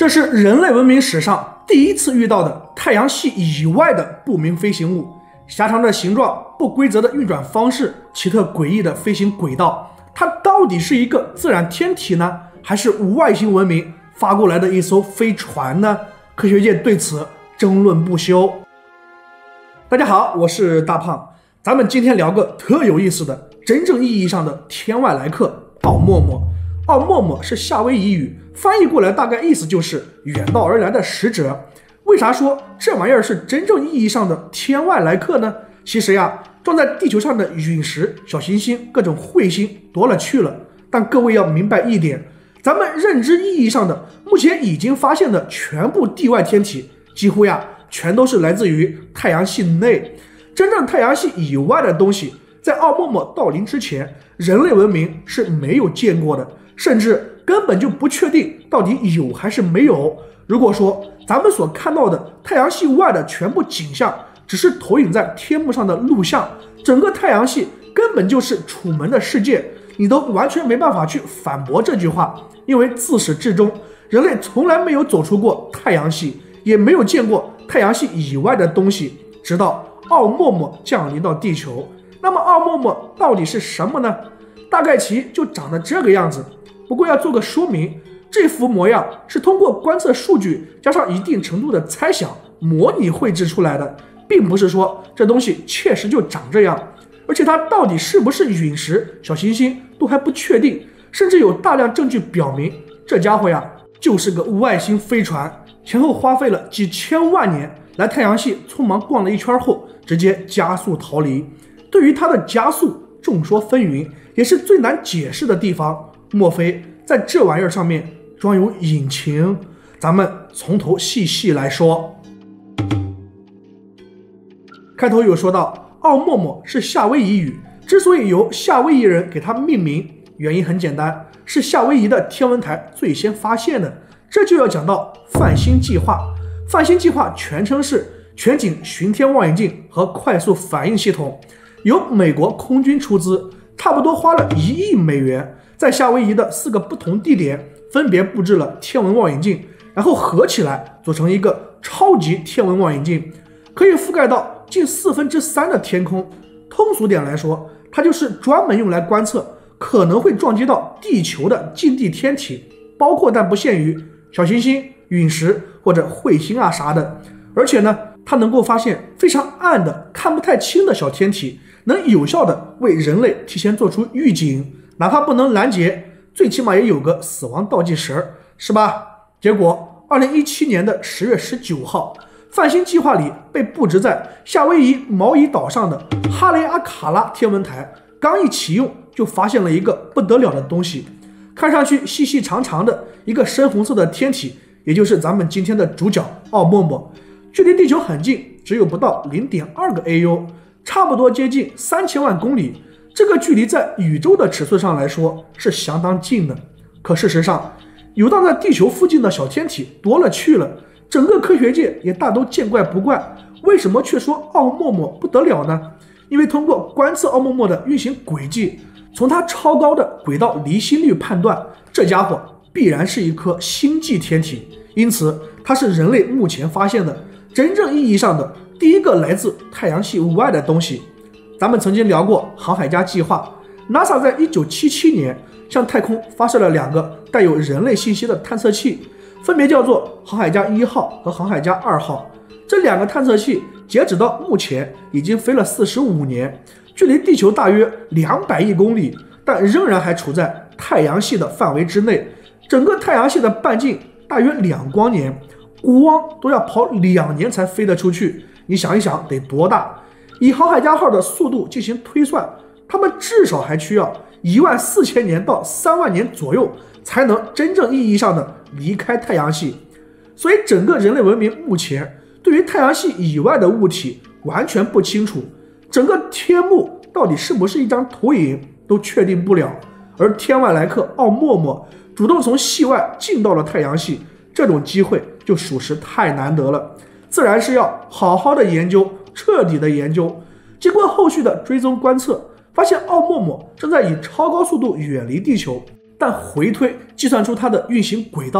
这是人类文明史上第一次遇到的太阳系以外的不明飞行物，狭长的形状、不规则的运转方式、奇特诡异的飞行轨道，它到底是一个自然天体呢，还是外星文明发过来的一艘飞船呢？科学界对此争论不休。大家好，我是大胖，咱们今天聊个特有意思的，真正意义上的天外来客奥陌陌。奥陌陌是夏威夷语，翻译过来大概意思就是远道而来的使者。为啥说这玩意儿是真正意义上的天外来客呢？其实呀，撞在地球上的陨石、小行星、各种彗星多了去了。但各位要明白一点，咱们认知意义上的目前已经发现的全部地外天体，几乎呀全都是来自于太阳系内。真正太阳系以外的东西，在奥陌陌到临之前，人类文明是没有见过的，甚至根本就不确定到底有还是没有。如果说咱们所看到的太阳系外的全部景象只是投影在天幕上的录像，整个太阳系根本就是楚门的世界，你都完全没办法去反驳这句话。因为自始至终，人类从来没有走出过太阳系，也没有见过太阳系以外的东西，直到奥陌陌降临到地球。那么奥陌陌到底是什么呢？大概其就长得这个样子。不过要做个说明，这幅模样是通过观测数据加上一定程度的猜想模拟绘制出来的，并不是说这东西确实就长这样。而且它到底是不是陨石、小行星都还不确定，甚至有大量证据表明这家伙呀就是个外星飞船，前后花费了几千万年来太阳系匆忙逛了一圈后直接加速逃离。对于它的加速众说纷纭，也是最难解释的地方。莫非在这玩意儿上面装有引擎？咱们从头细细来说。开头有说到奥陌陌是夏威夷语，之所以由夏威夷人给它命名，原因很简单，是夏威夷的天文台最先发现的。这就要讲到泛星计划。泛星计划全称是全景巡天望远镜和快速反应系统，由美国空军出资，差不多花了1亿美元，在夏威夷的4个不同地点分别布置了天文望远镜，然后合起来组成一个超级天文望远镜，可以覆盖到近3/4的天空。通俗点来说，它就是专门用来观测可能会撞击到地球的近地天体，包括但不限于小行星、陨石或者彗星啊啥的。而且呢，它能够发现非常暗的看不太清的小天体，能有效的为人类提前做出预警，哪怕不能拦截，最起码也有个死亡倒计时，是吧？结果2017年的10月19号，泛星计划里被布置在夏威夷毛伊岛上的哈雷阿卡拉天文台刚一启用，就发现了一个不得了的东西。看上去细细长长的一个深红色的天体，也就是咱们今天的主角奥陌陌，距离地球很近，只有不到0.2个 AU， 差不多接近3000万公里。这个距离在宇宙的尺寸上来说是相当近的。可事实上，游荡在地球附近的小天体多了去了，整个科学界也大都见怪不怪。为什么却说奥陌陌不得了呢？因为通过观测奥陌陌的运行轨迹，从它超高的轨道离心率判断，这家伙必然是一颗星际天体，因此它是人类目前发现的真正意义上的第一个来自太阳系外的东西。咱们曾经聊过航海家计划， NASA 在1977年向太空发射了2个带有人类信息的探测器，分别叫做航海家1号和航海家2号。这2个探测器截止到目前已经飞了45年，距离地球大约200亿公里，但仍然还处在太阳系的范围之内。整个太阳系的半径大约2光年，光都要跑2年才飞得出去，你想一想得多大？以航海家号的速度进行推算，他们至少还需要14000年到3万年左右，才能真正意义上的离开太阳系。所以整个人类文明目前对于太阳系以外的物体完全不清楚，整个天幕到底是不是一张投影都确定不了。而天外来客奥陌陌主动从系外进到了太阳系，这种机会就属实太难得了，自然是要好好的研究，彻底的研究。经过后续的追踪观测，发现奥陌陌正在以超高速度远离地球，但回推计算出它的运行轨道，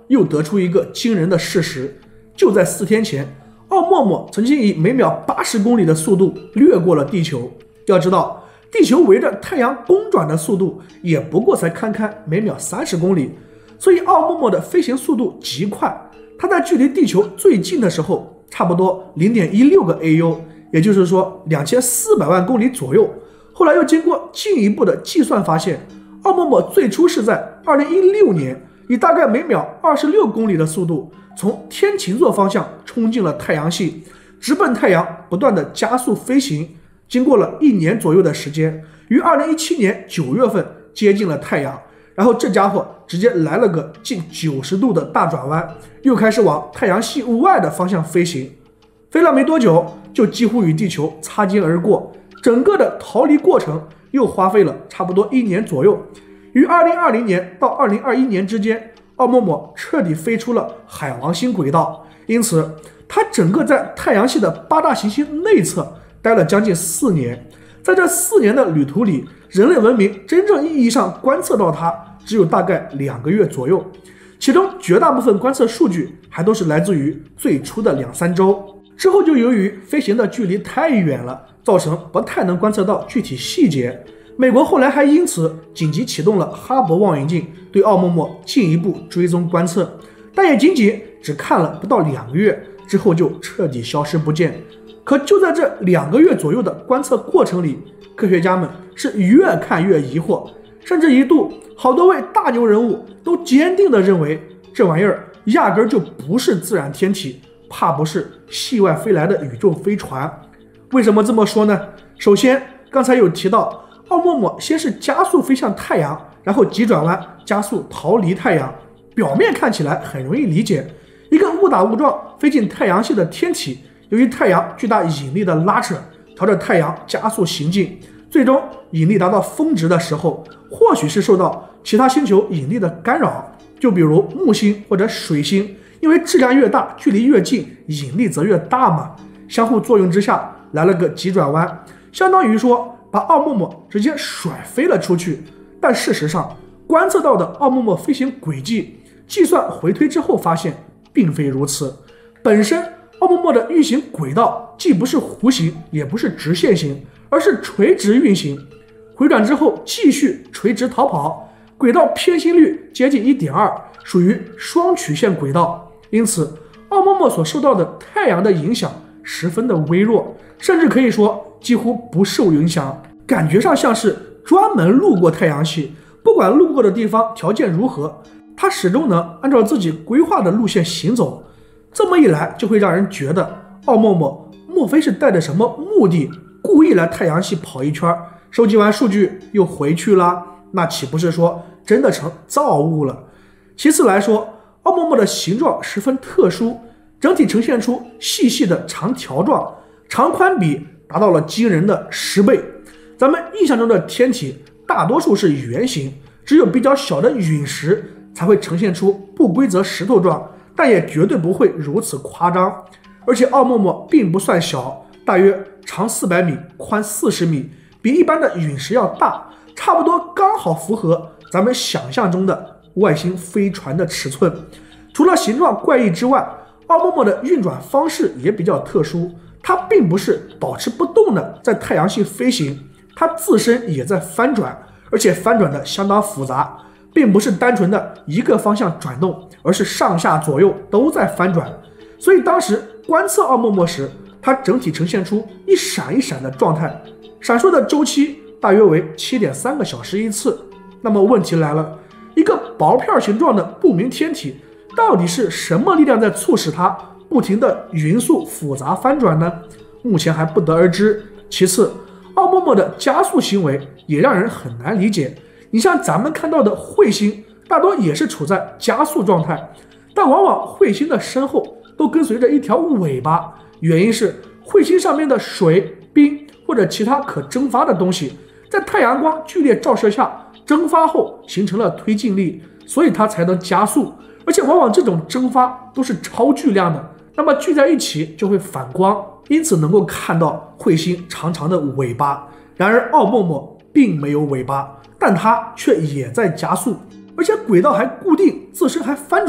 又得出一个惊人的事实，就在4天前，奥默默曾经以每秒80公里的速度掠过了地球。要知道，地球围着太阳公转的速度也不过才堪堪每秒30公里，所以奥默默的飞行速度极快。它在距离地球最近的时候，差不多0.16个 AU， 也就是说2400万公里左右。后来又经过进一步的计算发现，奥默默最初是在2016年以大概每秒26公里的速度从天琴座方向冲进了太阳系，直奔太阳不断的加速飞行，经过了1年左右的时间，于2017年9月份接近了太阳。然后这家伙直接来了个近90度的大转弯，又开始往太阳系外的方向飞行。飞了没多久，就几乎与地球擦肩而过，整个的逃离过程又花费了差不多1年左右。于2020年到2021年之间，奥默默彻底飞出了海王星轨道，因此它整个在太阳系的8大行星内侧待了将近4年。在这4年的旅途里，人类文明真正意义上观测到它只有大概2个月左右，其中绝大部分观测数据还都是来自于最初的2-3周。之后就由于飞行的距离太远了，造成不太能观测到具体细节。美国后来还因此紧急启动了哈勃望远镜，对奥默默进一步追踪观测，但也仅只看了不到2个月，之后就彻底消失不见。可就在这2个月左右的观测过程里，科学家们是越看越疑惑，甚至一度好多位大牛人物都坚定地认为这玩意儿压根就不是自然天体，怕不是系外飞来的宇宙飞船。为什么这么说呢？首先，刚才有提到奥默默先是加速飞向太阳，然后急转弯加速逃离太阳，表面看起来很容易理解，一个误打误撞飞进太阳系的天体，由于太阳巨大引力的拉扯，朝着太阳加速行进，最终引力达到峰值的时候，或许是受到其他星球引力的干扰，就比如木星或者水星，因为质量越大，距离越近，引力则越大嘛，相互作用之下来了个急转弯，相当于说把奥默默直接甩飞了出去。但事实上，观测到的奥默默飞行轨迹，计算回推之后发现并非如此。本身奥默默的运行轨道既不是弧形，也不是直线型，而是垂直运行。回转之后继续垂直逃跑，轨道偏心率接近 1.2， 属于双曲线轨道。因此，奥默默所受到的太阳的影响十分的微弱，甚至可以说几乎不受影响，感觉上像是专门路过太阳系，不管路过的地方条件如何，它始终能按照自己规划的路线行走。这么一来，就会让人觉得奥默默莫非是带着什么目的，故意来太阳系跑一圈，收集完数据又回去了？那岂不是说真的成造物了？其次来说，奥默默的形状十分特殊，整体呈现出细细的长条状，长宽比达到了惊人的10倍。咱们印象中的天体大多数是圆形，只有比较小的陨石才会呈现出不规则石头状，但也绝对不会如此夸张。而且奥默默并不算小，大约长400米，宽40米，比一般的陨石要大，差不多刚好符合咱们想象中的外星飞船的尺寸。除了形状怪异之外，奥默默的运转方式也比较特殊，它并不是保持不动的在太阳系飞行，它自身也在翻转，而且翻转的相当复杂，并不是单纯的一个方向转动，而是上下左右都在翻转。所以当时观测奥默默时，它整体呈现出一闪一闪的状态，闪烁的周期大约为7.3个小时一次。那么问题来了，一个薄片形状的不明天体，到底是什么力量在促使它不停的匀速复杂翻转呢？目前还不得而知。其次，奥默默的加速行为也让人很难理解。你像咱们看到的彗星，大多也是处在加速状态，但往往彗星的身后都跟随着一条尾巴，原因是彗星上面的水、冰或者其他可蒸发的东西，在太阳光剧烈照射下蒸发后形成了推进力，所以它才能加速。而且往往这种蒸发都是超巨量的，那么聚在一起就会反光，因此能够看到彗星长长的尾巴。然而奥默默并没有尾巴，但它却也在加速，而且轨道还固定，自身还翻转，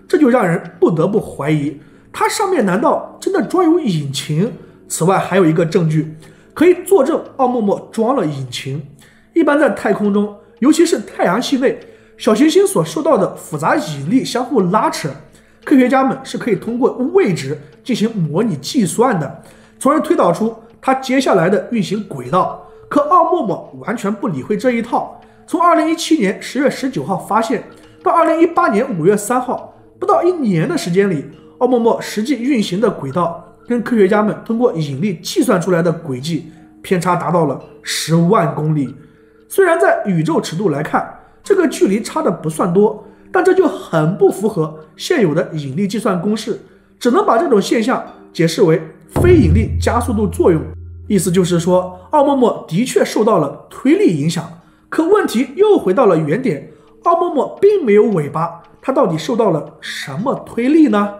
这就让人不得不怀疑，它上面难道真的装有引擎？此外，还有一个证据可以作证奥陌陌装了引擎。一般在太空中，尤其是太阳系内，小行星所受到的复杂引力相互拉扯，科学家们是可以通过位置进行模拟计算的，从而推导出它接下来的运行轨道。可奥陌陌完全不理会这一套，从2017年10月19号发现到2018年5月3号，不到1年的时间里，奥陌陌实际运行的轨道跟科学家们通过引力计算出来的轨迹偏差达到了10万公里。虽然在宇宙尺度来看，这个距离差的不算多，但这就很不符合现有的引力计算公式，只能把这种现象解释为非引力加速度作用。意思就是说，奥陌陌的确受到了推力影响，可问题又回到了原点，奥陌陌并没有尾巴，它到底受到了什么推力呢？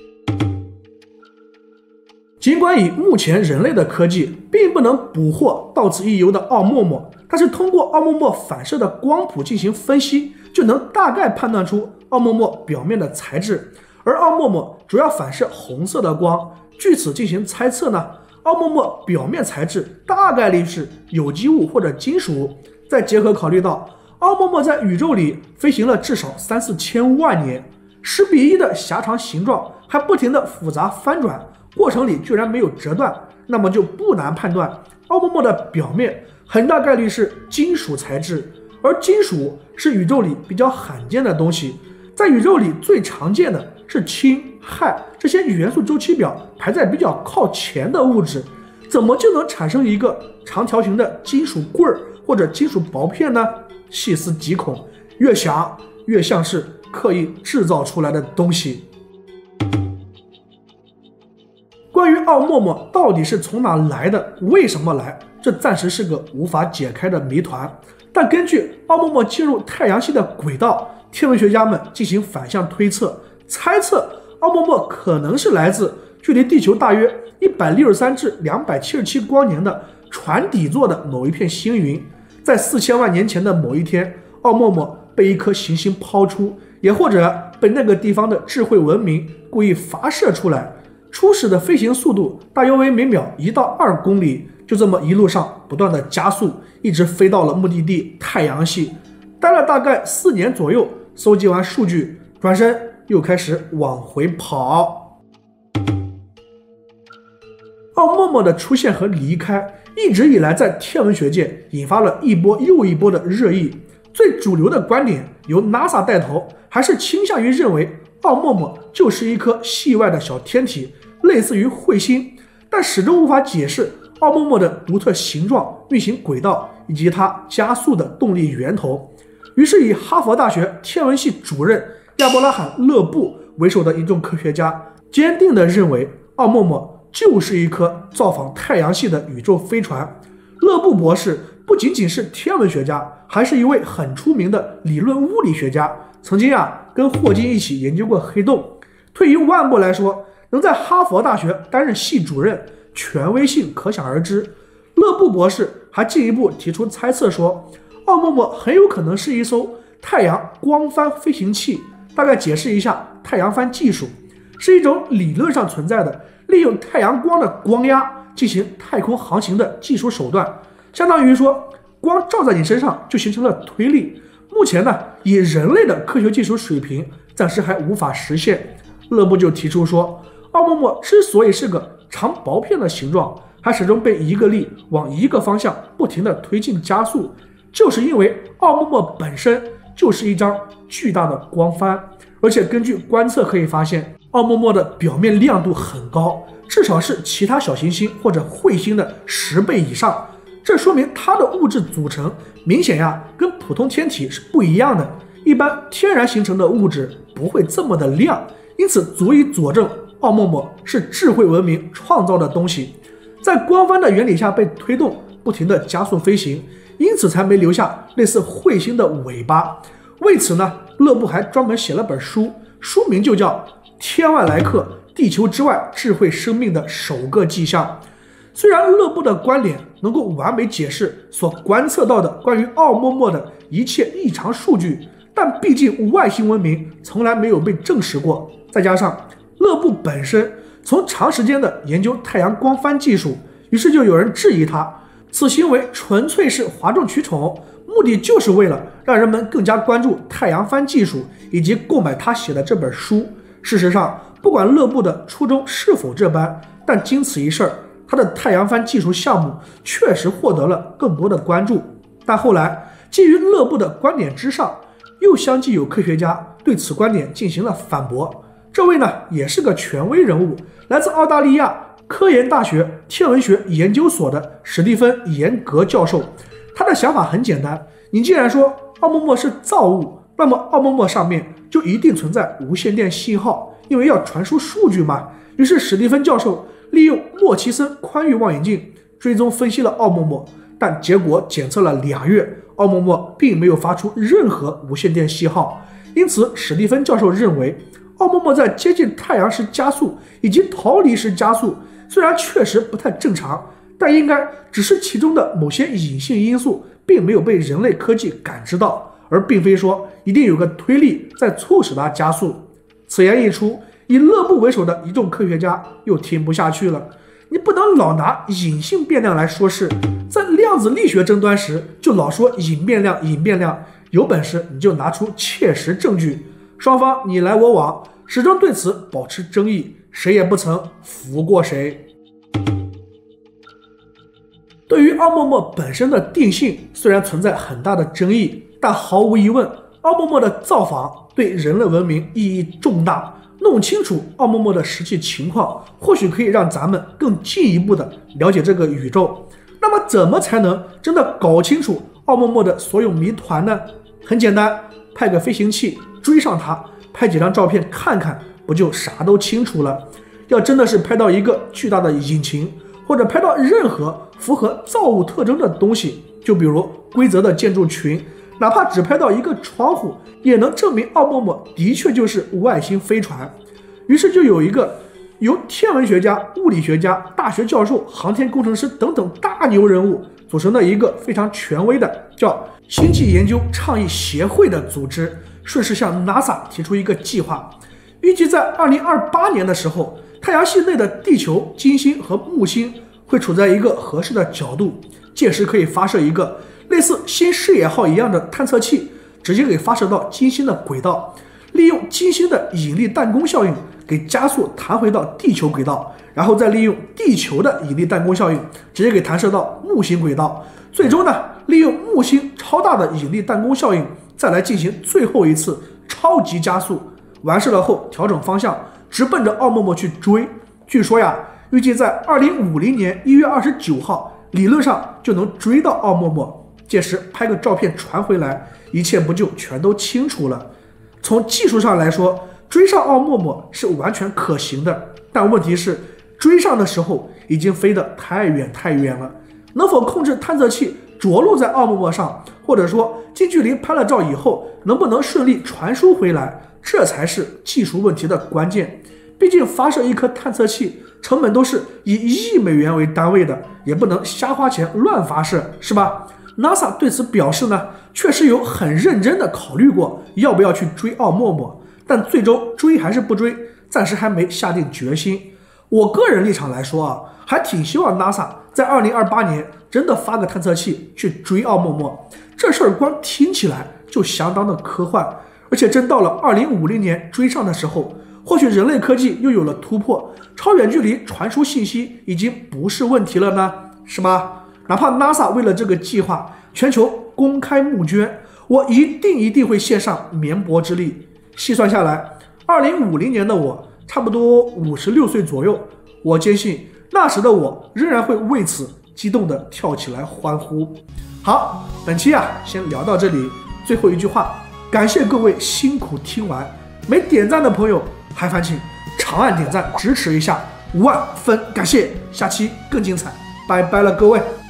尽管以目前人类的科技并不能捕获到此一游的奥陌陌，但是通过奥陌陌反射的光谱进行分析，就能大概判断出奥陌陌表面的材质。而奥陌陌主要反射红色的光，据此进行猜测呢，奥陌陌表面材质大概率是有机物或者金属。再结合考虑到奥陌陌在宇宙里飞行了至少3-4千万年，10:1的狭长形状还不停的复杂翻转，过程里居然没有折断，那么就不难判断奥陌陌的表面很大概率是金属材质。而金属是宇宙里比较罕见的东西，在宇宙里最常见的是氢、氦这些元素周期表排在比较靠前的物质，怎么就能产生一个长条形的金属棍儿或者金属薄片呢？细思极恐，越想越像是刻意制造出来的东西。关于奥陌陌到底是从哪来的，为什么来，这暂时是个无法解开的谜团。但根据奥陌陌进入太阳系的轨道，天文学家们进行反向推测，猜测奥陌陌可能是来自距离地球大约163至277光年的船底座的某一片星云。在4000万年前的某一天，奥陌陌被一颗行星抛出，也或者被那个地方的智慧文明故意发射出来。初始的飞行速度大约为每秒1到2公里，就这么一路上不断的加速，一直飞到了目的地太阳系，待了大概4年左右，搜集完数据，转身又开始往回跑。奥陌陌的出现和离开，一直以来在天文学界引发了一波又一波的热议。最主流的观点由 NASA 带头，还是倾向于认为奥陌陌就是一颗系外的小天体，类似于彗星，但始终无法解释奥陌陌的独特形状、运行轨道以及它加速的动力源头。于是以哈佛大学天文系主任亚伯拉罕·勒布为首的一众科学家坚定地认为奥陌陌就是一颗造访太阳系的宇宙飞船。勒布博士不仅仅是天文学家，还是一位很出名的理论物理学家，曾经跟霍金一起研究过黑洞。退一万步来说，能在哈佛大学担任系主任，权威性可想而知。勒布博士还进一步提出猜测说，奥陌陌很有可能是一艘太阳光帆飞行器。大概解释一下，太阳帆技术是一种理论上存在的利用太阳光的光压进行太空航行的技术手段，相当于说光照在你身上就形成了推力。目前呢，以人类的科学技术水平，暂时还无法实现。勒布就提出说，奥陌陌之所以是个长薄片的形状，还始终被一个力往一个方向不停地推进加速，就是因为奥陌陌本身就是一张巨大的光帆。而且根据观测可以发现，奥陌陌的表面亮度很高，至少是其他小行星或者彗星的10倍以上。这说明它的物质组成明显跟普通天体是不一样的，一般天然形成的物质不会这么的亮，因此足以佐证奥陌陌是智慧文明创造的东西，在光帆的原理下被推动，不停的加速飞行，因此才没留下类似彗星的尾巴。为此呢，勒布还专门写了本书，书名就叫《天外来客：地球之外智慧生命的首个迹象》。虽然勒布的观点能够完美解释所观测到的关于奥陌陌的一切异常数据， 但毕竟外星文明从来没有被证实过，再加上勒布本身从长时间的研究太阳光帆技术，于是就有人质疑他此行为纯粹是哗众取宠，目的就是为了让人们更加关注太阳帆技术以及购买他写的这本书。事实上，不管勒布的初衷是否这般，但经此一事，他的太阳帆技术项目确实获得了更多的关注。但后来基于勒布的观点之上，又相继有科学家对此观点进行了反驳。这位呢，也是个权威人物，来自澳大利亚科研大学天文学研究所的史蒂芬·严格教授。他的想法很简单，你既然说奥莫莫是造物，那么奥莫莫上面就一定存在无线电信号，因为要传输数据嘛。于是史蒂芬教授利用莫奇森宽域望远镜追踪分析了奥莫莫，但结果检测了2月，奥莫莫并没有发出任何无线电信号。因此史蒂芬教授认为，奥莫莫在接近太阳时加速以及逃离时加速虽然确实不太正常，但应该只是其中的某些隐性因素并没有被人类科技感知到，而并非说一定有个推力在促使它加速。此言一出，以勒布为首的一众科学家又听不下去了。你不能老拿隐性变量来说事，在量子力学争端时就老说隐变量，有本事你就拿出切实证据。双方你来我往，始终对此保持争议，谁也不曾服过谁。对于奥莫莫本身的定性虽然存在很大的争议，但毫无疑问，奥莫莫的造访对人类文明意义重大。弄清楚奥莫莫的实际情况，或许可以让咱们更进一步的了解这个宇宙。那么怎么才能真的搞清楚奥莫莫的所有谜团呢？很简单，派个飞行器追上它，拍几张照片看看，不就啥都清楚了？要真的是拍到一个巨大的引擎，或者拍到任何符合造物特征的东西，就比如规则的建筑群，哪怕只拍到一个窗户，也能证明奥莫莫的确就是外星飞船。于是就有一个由天文学家、物理学家、大学教授、航天工程师等等大牛人物组成的一个非常权威的叫星际研究倡议协会的组织，顺势向 NASA 提出一个计划，预计在2028年的时候，太阳系内的地球、金星和木星会处在一个合适的角度，届时可以发射一个类似新视野号一样的探测器，直接给发射到金星的轨道，利用金星的引力弹弓效应给加速弹回到地球轨道，然后再利用地球的引力弹弓效应直接给弹射到木星轨道，最终呢，利用木星超大的引力弹弓效应再来进行最后一次超级加速，完事了后调整方向，直奔着奥莫莫去追。据说呀，预计在2050年1月29号，理论上就能追到奥莫莫，届时拍个照片传回来，一切不就全都清楚了？从技术上来说，追上奥莫莫是完全可行的，但问题是追上的时候已经飞得太远了，能否控制探测器着陆在奥莫莫上，或者说近距离拍了照以后能不能顺利传输回来，这才是技术问题的关键。毕竟发射一颗探测器成本都是以亿美元为单位的，也不能瞎花钱乱发射，是吧？ NASA 对此表示呢，确实有很认真的考虑过要不要去追奥莫莫，但最终追还是不追，暂时还没下定决心。我个人立场来说啊，还挺希望 NASA 在2028年真的发个探测器去追奥莫莫，这事儿光听起来就相当的科幻，而且真到了2050年追上的时候，或许人类科技又有了突破，超远距离传输信息已经不是问题了呢，是吧？哪怕 NASA 为了这个计划全球公开募捐，我一定会献上绵薄之力。细算下来，2050年的我差不多56岁左右，我坚信那时的我仍然会为此激动地跳起来欢呼。好，本期先聊到这里。最后一句话，感谢各位辛苦听完，没点赞的朋友还烦请长按点赞支持一下，5万分感谢，下期更精彩，拜拜了各位。